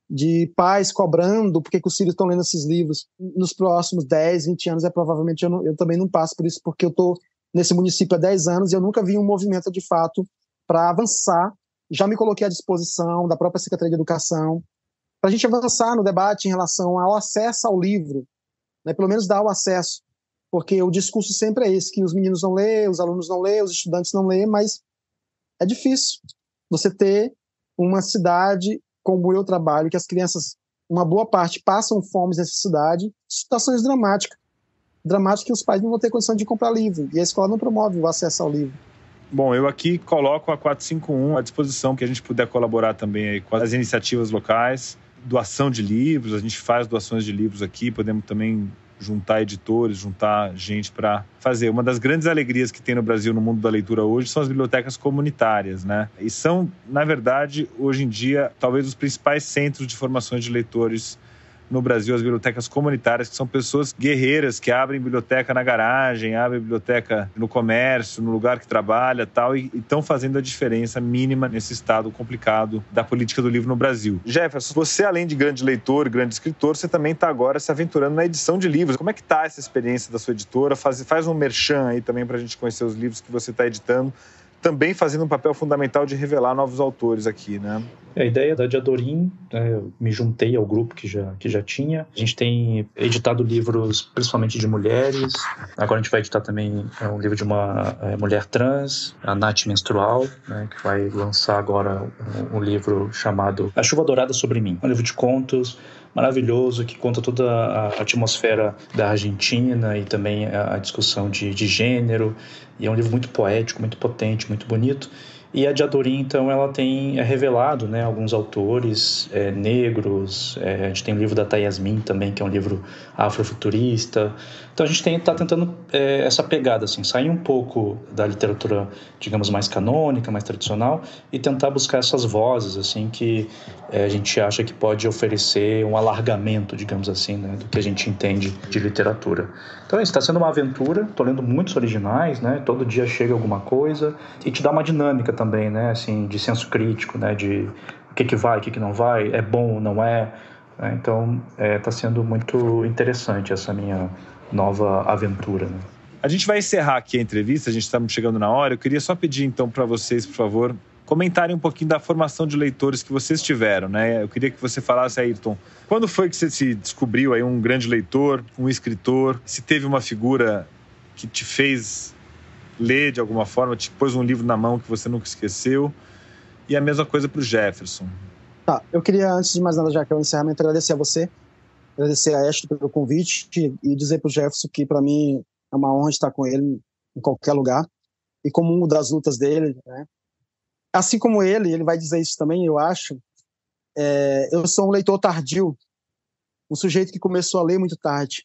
de pais cobrando porque que os filhos estão lendo esses livros. Nos próximos 10, 20 anos, provavelmente eu também não passo por isso, porque eu estou nesse município há 10 anos e eu nunca vi um movimento de fato para avançar. Já me coloquei à disposição da própria Secretaria de Educação para a gente avançar no debate em relação ao acesso ao livro, né? Pelo menos dar o acesso, porque o discurso sempre é esse, que os meninos não lêem, os alunos não lêem, os estudantes não lêem, mas é difícil você ter uma cidade como eu trabalho, que as crianças, uma boa parte, passam fome nessa cidade, situações dramáticas que os pais não vão ter condição de comprar livro, e a escola não promove o acesso ao livro. Bom, eu aqui coloco a 451 à disposição, que a gente puder colaborar também aí com as iniciativas locais, doação de livros, a gente faz doações de livros aqui, podemos também juntar editores, juntar gente para fazer. Uma das grandes alegrias que tem no Brasil, no mundo da leitura hoje, são as bibliotecas comunitárias, né? E são, na verdade, hoje em dia, talvez os principais centros de formações de leitores no Brasil, as bibliotecas comunitárias, que são pessoas guerreiras que abrem biblioteca na garagem, abrem biblioteca no comércio, no lugar que trabalha tal, e estão fazendo a diferença mínima nesse estado complicado da política do livro no Brasil. Jefferson, você, além de grande leitor, grande escritor, você também está agora se aventurando na edição de livros. Como é que está essa experiência da sua editora? Faz um merchan aí também para a gente conhecer os livros que você está editando, também fazendo um papel fundamental de revelar novos autores aqui, né? A ideia da Diadorim, eu me juntei ao grupo que já tinha. A gente tem editado livros principalmente de mulheres. Agora a gente vai editar também um livro de uma mulher trans, a Nath Menstrual, né, que vai lançar agora um livro chamado A Chuva Dourada Sobre Mim. Um livro de contos maravilhoso que conta toda a atmosfera da Argentina e também a discussão de gênero. E é um livro muito poético, muito potente, muito bonito. E a Diadorim, então, ela tem revelado, né, alguns autores negros. A gente tem o livro da Thay Yasmin também, que é um livro afrofuturista. Então a gente está tentando essa pegada, assim, sair um pouco da literatura, digamos, mais canônica, mais tradicional, e tentar buscar essas vozes, assim, que a gente acha que pode oferecer um alargamento, digamos assim, né, do que a gente entende de literatura. Então isso está sendo uma aventura. Estou lendo muitos originais, né? Todo dia chega alguma coisa e te dá uma dinâmica também, né? Assim, de senso crítico, né? De o que vai, o que não vai, é bom ou não é. Então, está sendo muito interessante essa minha nova aventura, né? A gente vai encerrar aqui a entrevista, a gente está chegando na hora. Eu queria só pedir, então, para vocês, por favor, comentarem um pouquinho da formação de leitores que vocês tiveram, né? Eu queria que você falasse, Ayrton, quando foi que você se descobriu aí um grande leitor, um escritor? Se teve uma figura que te fez ler de alguma forma, te pôs um livro na mão que você nunca esqueceu? E a mesma coisa para o Jefferson. Tá, eu queria, antes de mais nada, já que é o encerramento, agradecer a você, agradecer a Ashley pelo convite e dizer para o Jefferson que, para mim, é uma honra estar com ele em qualquer lugar. E como uma das lutas dele, né? Assim como ele vai dizer isso também, eu acho, eu sou um leitor tardio, um sujeito que começou a ler muito tarde.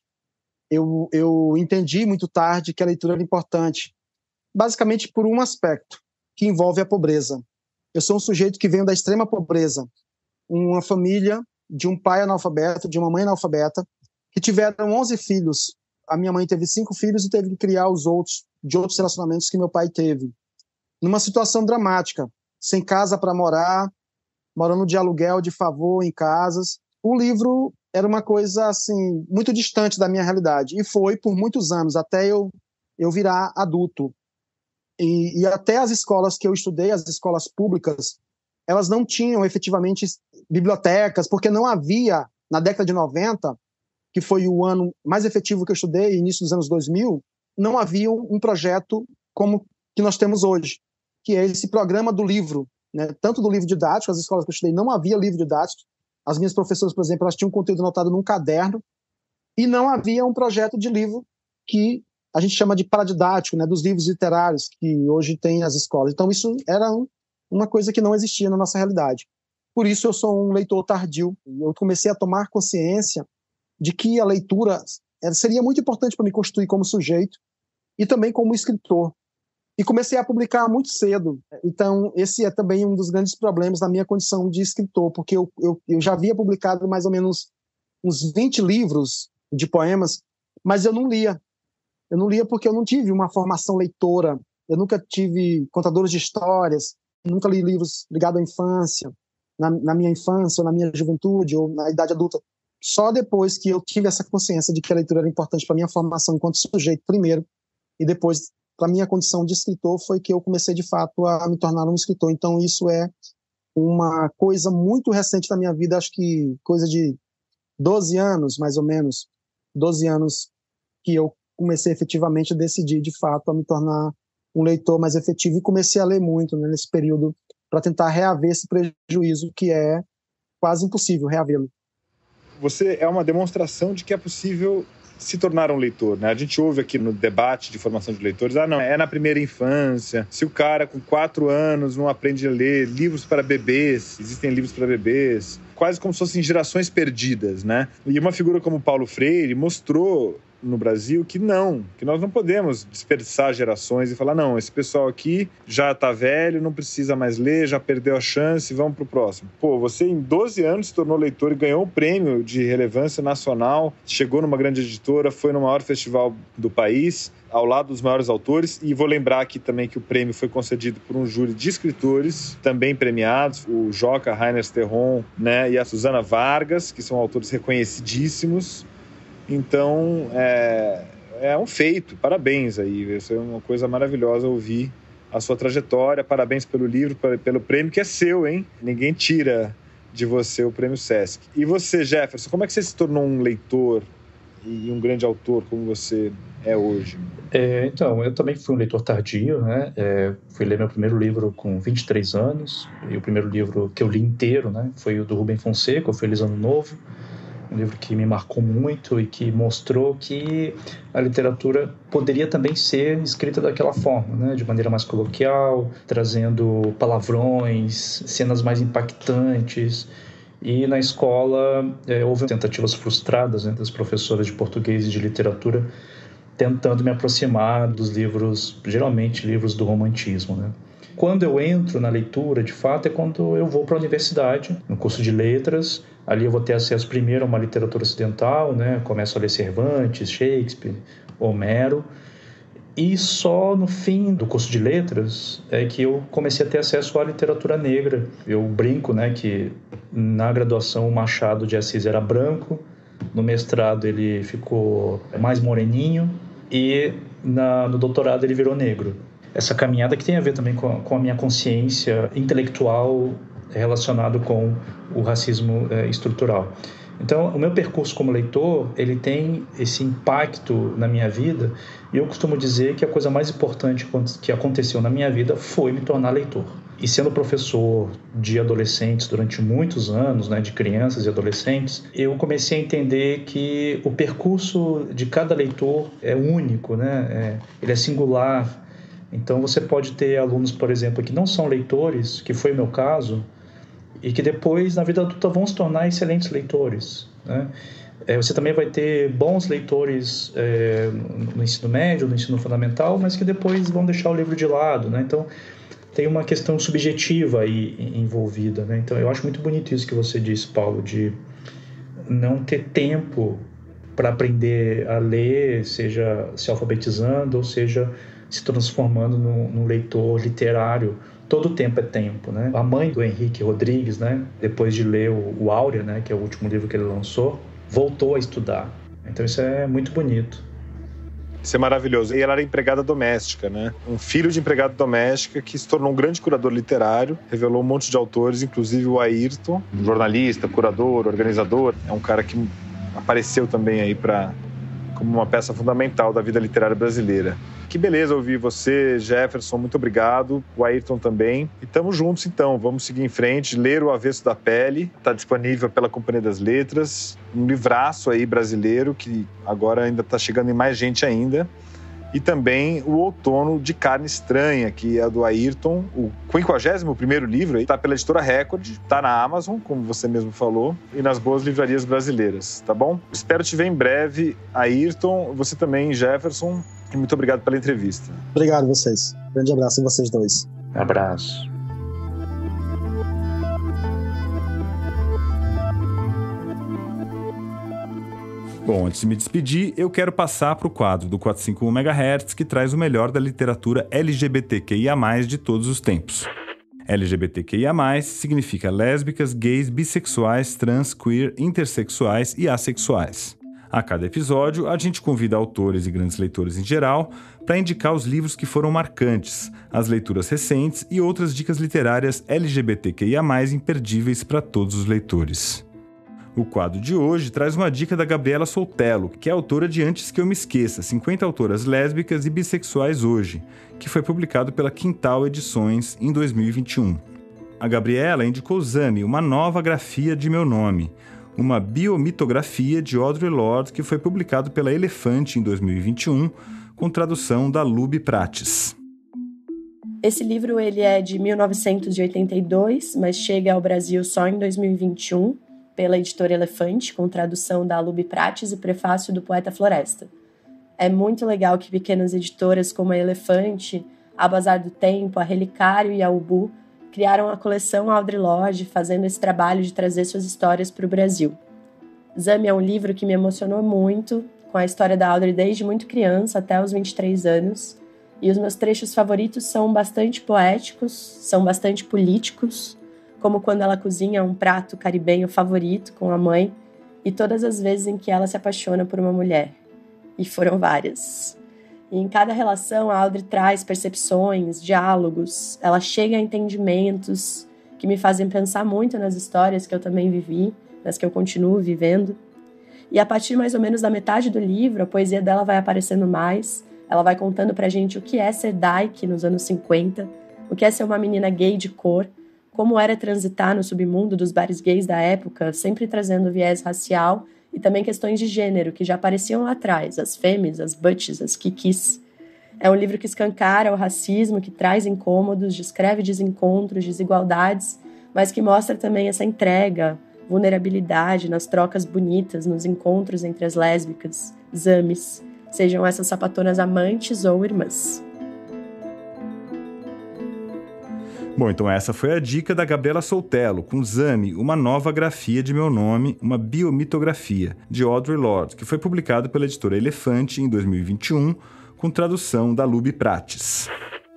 Eu entendi muito tarde que a leitura era importante, basicamente por um aspecto, que envolve a pobreza. Eu sou um sujeito que veio da extrema pobreza, uma família de um pai analfabeto, de uma mãe analfabeta, que tiveram 11 filhos. A minha mãe teve 5 filhos e teve que criar os outros, de outros relacionamentos que meu pai teve. Numa situação dramática, sem casa para morar, morando de aluguel, de favor, em casas. O livro era uma coisa assim muito distante da minha realidade, e foi por muitos anos, até eu virar adulto. E até as escolas que eu estudei, as escolas públicas, elas não tinham efetivamente bibliotecas, porque não havia, na década de 90, que foi o ano mais efetivo que eu estudei, início dos anos 2000, não havia um projeto como que nós temos hoje, que é esse programa do livro, né? Tanto do livro didático, as escolas que eu estudei não havia livro didático, as minhas professoras, por exemplo, elas tinham conteúdo anotado num caderno, e não havia um projeto de livro que a gente chama de paradidático, né? Dos livros literários que hoje tem as escolas. Então isso era uma coisa que não existia na nossa realidade. Por isso eu sou um leitor tardio. Eu comecei a tomar consciência de que a leitura seria muito importante para me constituir como sujeito e também como escritor. E comecei a publicar muito cedo. Então, esse é também um dos grandes problemas da minha condição de escritor, porque eu já havia publicado mais ou menos uns 20 livros de poemas, mas eu não lia. Eu não lia porque eu não tive uma formação leitora. Eu nunca tive contadores de histórias, nunca li livros ligados à infância, na minha infância, ou na minha juventude, ou na idade adulta. Só depois que eu tive essa consciência de que a leitura era importante para a minha formação enquanto sujeito primeiro, e depois para a minha condição de escritor, foi que eu comecei de fato a me tornar um escritor. Então isso é uma coisa muito recente da minha vida, acho que coisa de 12 anos, mais ou menos, 12 anos que eu comecei efetivamente a decidir de fato a me tornar um leitor mais efetivo, e comecei a ler muito, né, nesse período, para tentar reaver esse prejuízo que é quase impossível reavê-lo. Você é uma demonstração de que é possível se tornar um leitor, né? A gente ouve aqui no debate de formação de leitores, não, é na primeira infância, se o cara com 4 anos não aprende a ler livros para bebês, existem livros para bebês, quase como se fossem gerações perdidas, né? E uma figura como Paulo Freire mostrou no Brasil que nós não podemos dispersar gerações e falar, não, esse pessoal aqui já está velho, não precisa mais ler, já perdeu a chance, vamos para o próximo. Pô, você em 12 anos se tornou leitor e ganhou um prêmio de relevância nacional, chegou numa grande editora, foi no maior festival do país, ao lado dos maiores autores, e vou lembrar aqui também que o prêmio foi concedido por um júri de escritores, também premiados, o Joca Rainer Terron, né, e a Susana Vargas, que são autores reconhecidíssimos. Então, é um feito, parabéns aí, isso é uma coisa maravilhosa ouvir a sua trajetória, parabéns pelo livro, pelo prêmio que é seu, hein? Ninguém tira de você o prêmio Sesc. E você, Jefferson, como é que você se tornou um leitor e um grande autor como você é hoje? Então, eu também fui um leitor tardio, né? Fui ler meu primeiro livro com 23 anos, e o primeiro livro que eu li inteiro, né, foi o do Rubem Fonseca, o Feliz Ano Novo. um livro que me marcou muito e que mostrou que a literatura poderia também ser escrita daquela forma, né? De maneira mais coloquial, trazendo palavrões, cenas mais impactantes. E na escola houve tentativas frustradas, né, das professoras de português e de literatura tentando me aproximar dos livros, geralmente livros do romantismo, né? Quando eu entro na leitura, de fato, é quando eu vou para a universidade, no curso de letras. Ali eu vou ter acesso primeiro a uma literatura ocidental, né? Começo a ler Cervantes, Shakespeare, Homero. E só no fim do curso de letras é que eu comecei a ter acesso à literatura negra. Eu brinco, né, que na graduação o Machado de Assis era branco, no mestrado ele ficou mais moreninho e no doutorado ele virou negro. Essa caminhada que tem a ver também com a minha consciência intelectual relacionado com o racismo estrutural. Então, o meu percurso como leitor, ele tem esse impacto na minha vida, e eu costumo dizer que a coisa mais importante que aconteceu na minha vida foi me tornar leitor. E sendo professor de adolescentes durante muitos anos, né, de crianças e adolescentes, eu comecei a entender que o percurso de cada leitor é único, né? Ele é singular. Então, você pode ter alunos, por exemplo, que não são leitores, que foi o meu caso, e que depois, na vida adulta, vão se tornar excelentes leitores, né? Você também vai ter bons leitores no ensino médio, no ensino fundamental, mas que depois vão deixar o livro de lado, né? Então, tem uma questão subjetiva aí envolvida, né? Então, eu acho muito bonito isso que você disse, Paulo, de não ter tempo para aprender a ler, seja se alfabetizando, ou seja, se transformando num leitor literário. Todo tempo é tempo, né? A mãe do Henrique Rodrigues, né, depois de ler o Áurea, né, que é o último livro que ele lançou, voltou a estudar. Então isso é muito bonito. Isso é maravilhoso. E ela era empregada doméstica, né? Um filho de empregada doméstica que se tornou um grande curador literário, revelou um monte de autores, inclusive o Ayrton, jornalista, curador, organizador. É um cara que apareceu também aí como uma peça fundamental da vida literária brasileira. Que beleza ouvir você, Jefferson, muito obrigado, o Ayrton também. E estamos juntos então, vamos seguir em frente, ler O Avesso da Pele, está disponível pela Companhia das Letras, um livraço aí brasileiro que agora ainda está chegando em mais gente ainda. E também O Outono de Carne Estranha, que é do Ayrton, o 51º livro, está pela editora Record, está na Amazon, como você mesmo falou, e nas boas livrarias brasileiras, tá bom? Espero te ver em breve, Ayrton, você também, Jefferson, e muito obrigado pela entrevista. Obrigado a vocês. Grande abraço a vocês dois. Abraço. Bom, antes de me despedir, eu quero passar para o quadro do 451 MHz, que traz o melhor da literatura LGBTQIA+, de todos os tempos. LGBTQIA+, significa lésbicas, gays, bissexuais, trans, queer, intersexuais e assexuais. A cada episódio, a gente convida autores e grandes leitores em geral para indicar os livros que foram marcantes, as leituras recentes e outras dicas literárias LGBTQIA+, imperdíveis para todos os leitores. O quadro de hoje traz uma dica da Gabriela Soltello, que é autora de Antes que eu me esqueça, 50 autoras lésbicas e bissexuais hoje, que foi publicado pela Quintal Edições em 2021. A Gabriela indicou Zami, uma nova grafia de meu nome, uma biomitografia de Audre Lorde que foi publicado pela Elefante em 2021, com tradução da Lube Prates. Esse livro ele é de 1982, mas chega ao Brasil só em 2021, pela editora Elefante, com tradução da Lube Prates e prefácio do poeta Floresta. É muito legal que pequenas editoras como a Elefante, a Bazar do Tempo, a Relicário e a Ubu criaram a coleção Audre Lorde, fazendo esse trabalho de trazer suas histórias para o Brasil. Zami é um livro que me emocionou muito, com a história da Audre desde muito criança até os 23 anos, e os meus trechos favoritos são bastante poéticos, são bastante políticos, como quando ela cozinha um prato caribenho favorito com a mãe e todas as vezes em que ela se apaixona por uma mulher. E foram várias. E em cada relação, a Audre traz percepções, diálogos, ela chega a entendimentos que me fazem pensar muito nas histórias que eu também vivi, nas que eu continuo vivendo. E a partir mais ou menos da metade do livro, a poesia dela vai aparecendo mais, ela vai contando pra gente o que é ser dyke nos anos 50, o que é ser uma menina gay de cor, como era transitar no submundo dos bares gays da época, sempre trazendo viés racial e também questões de gênero que já apareciam lá atrás, as fêmeas, as butches, as kikis. É um livro que escancara o racismo, que traz incômodos, descreve desencontros, desigualdades, mas que mostra também essa entrega, vulnerabilidade nas trocas bonitas, nos encontros entre as lésbicas, zames, sejam essas sapatonas amantes ou irmãs. Bom, então essa foi a dica da Gabriela Soltello, com Zame, uma nova grafia de meu nome, uma biomitografia, de Audre Lorde, que foi publicado pela editora Elefante em 2021, com tradução da Luby Prates.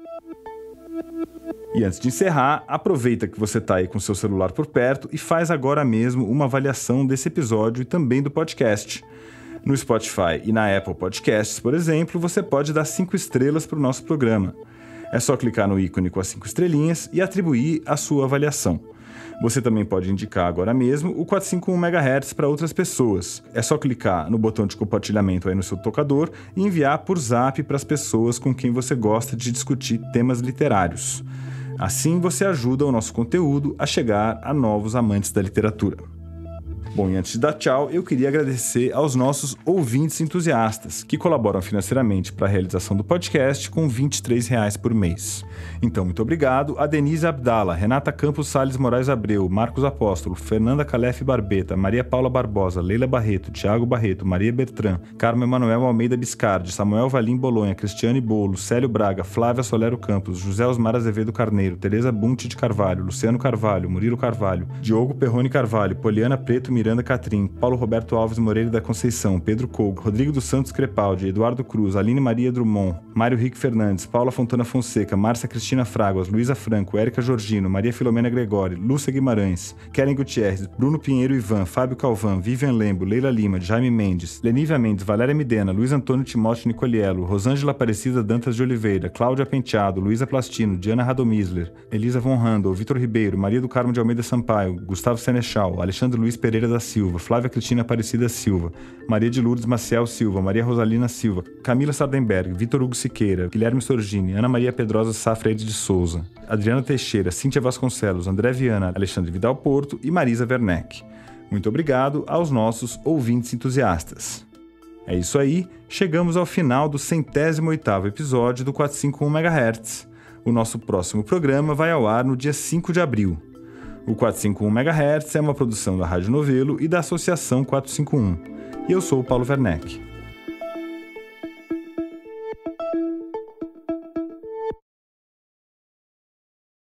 E antes de encerrar, aproveita que você está aí com seu celular por perto e faz agora mesmo uma avaliação desse episódio e também do podcast. No Spotify e na Apple Podcasts, por exemplo, você pode dar 5 estrelas para o nosso programa. É só clicar no ícone com as 5 estrelinhas e atribuir a sua avaliação. Você também pode indicar agora mesmo o 451 MHz para outras pessoas. É só clicar no botão de compartilhamento aí no seu tocador e enviar por Zap para as pessoas com quem você gosta de discutir temas literários. Assim você ajuda o nosso conteúdo a chegar a novos amantes da literatura. Bom, e antes de dar tchau, eu queria agradecer aos nossos ouvintes entusiastas, que colaboram financeiramente para a realização do podcast com R$ 23 por mês. Então, muito obrigado a Denise Abdala, Renata Campos Salles Moraes Abreu, Marcos Apóstolo, Fernanda Calef Barbeta, Maria Paula Barbosa, Leila Barreto, Thiago Barreto, Maria Bertran, Carmo Emanuel Almeida Biscardi, Samuel Valim Bolonha, Cristiane Bolo, Célio Braga, Flávia Solero Campos, José Osmar Azevedo Carneiro, Tereza Bunte de Carvalho, Luciano Carvalho, Murilo Carvalho, Diogo Perrone Carvalho, Poliana Preto Miranda Catrim, Paulo Roberto Alves Moreira da Conceição, Pedro Cougo, Rodrigo dos Santos Crepaldi, Eduardo Cruz, Aline Maria Drummond, Mário Rique Fernandes, Paula Fontana Fonseca, Márcia Cristina Fraguas, Luísa Franco, Érica Giorgino, Maria Filomena Gregori, Lúcia Guimarães, Keren Gutierrez, Bruno Pinheiro Ivan, Fábio Calvan, Vivian Lembo, Leila Lima, Jaime Mendes, Lenívia Mendes, Valéria Midena, Luiz Antônio Timóteo Nicoliello, Rosângela Aparecida Dantas de Oliveira, Cláudia Penteado, Luísa Plastino, Diana Radomisler, Elisa Von Handel, Vitor Ribeiro, Maria do Carmo de Almeida Sampaio, Gustavo Senechal, Alexandre Luiz Pereira da Silva, Flávia Cristina Aparecida Silva, Maria de Lourdes Maciel Silva, Maria Rosalina Silva, Camila Sardenberg, Vitor Hugo Siqueira, Guilherme Sorgini, Ana Maria Pedrosa Safrede de Souza, Adriana Teixeira, Cíntia Vasconcelos, André Viana, Alexandre Vidal Porto e Marisa Werneck. Muito obrigado aos nossos ouvintes entusiastas. É isso aí, chegamos ao final do 108º episódio do 451 MHz. O nosso próximo programa vai ao ar no dia 5 de abril. O 451 MHz é uma produção da Rádio Novelo e da Associação 451. E eu sou o Paulo Werneck.